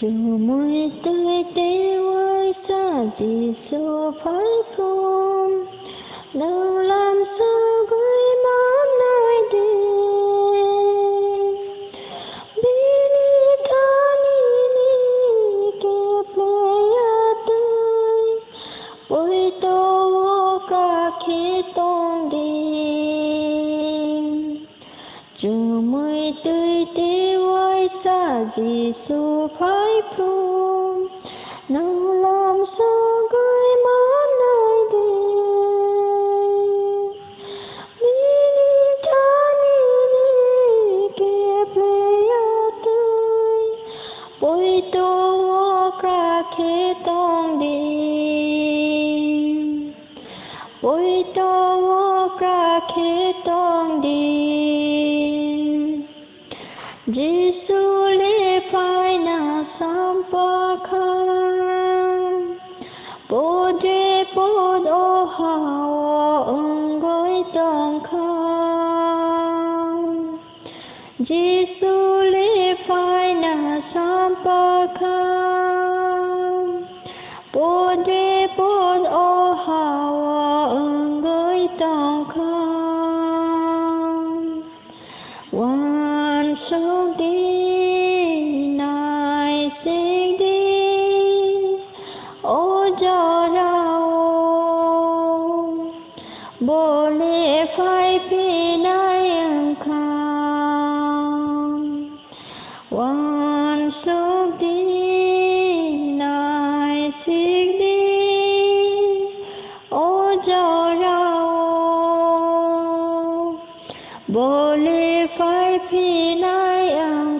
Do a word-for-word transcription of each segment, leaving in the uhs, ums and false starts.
Trừ môi tươi tê quay xa gì số phải không đâu làm sao gửi món nơi đêm bini thani ni kẹp lệ tươi ôi tô cả khi tông đêm trừ môi tươi tê quay xa gì số phải không nào làm sao gửi món nơi đêm bini thani ni kẹp lệ tươi ôi tô cả khi tông đêm ôi tô cả khi tông đêm Giêsu lê phai na sampa khang bồ đề bồ đô hào ưng gối tông khang Giêsu lê phai na sampa khang bồ đề bồ đô hào ưng gối tông khang One so đi nai sinh đi ô cho đau bồ lê phai phi nai ang khang One so đi nai sinh đi ô cho đau bồ lê phai phi nai ang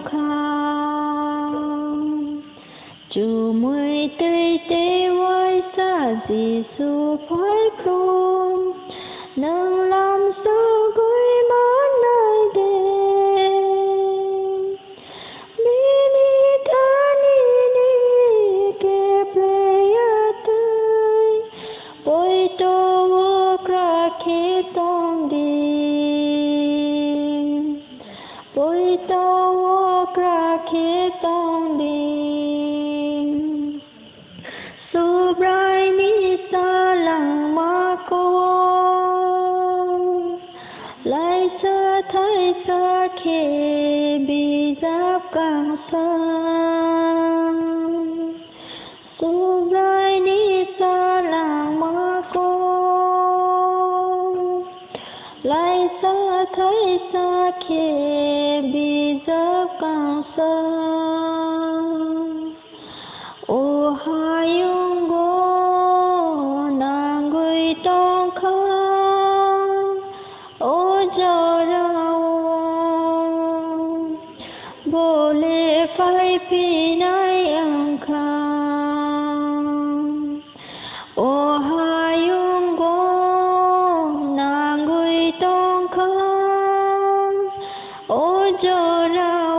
khang trừ môi tươi tê quay xa Giêsu phải không nâng làm sao gửi món nơi đêm bini thani ni kẹp lệ tươi ôi tô cả khi tông đêm ôi tô cả khi tông đêm su brai ni sa lăng ma con lại sơ thấy xa khi bị giáp càng xa su brai ni sa lăng ma con lại xa thấy xa khi bị giáp càng xa ô hai ông gô nàng gửi tông khang ô cho đau bồ lê phai phi nai ang khang ô hai ông gô nàng gửi tông khang ô cho đau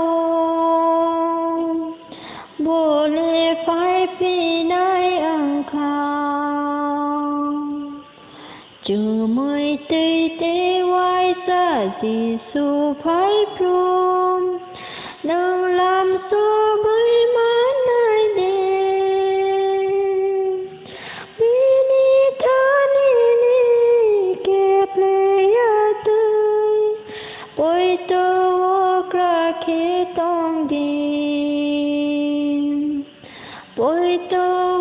bồ lê phai phi nai ang khang trừ môi tươi tê quay xa Giêsu phải không nâng làm sao gửi món nơi đêm bini thani ni kẹp lệ tươi ôi tô cả khi tông đêm ôi tô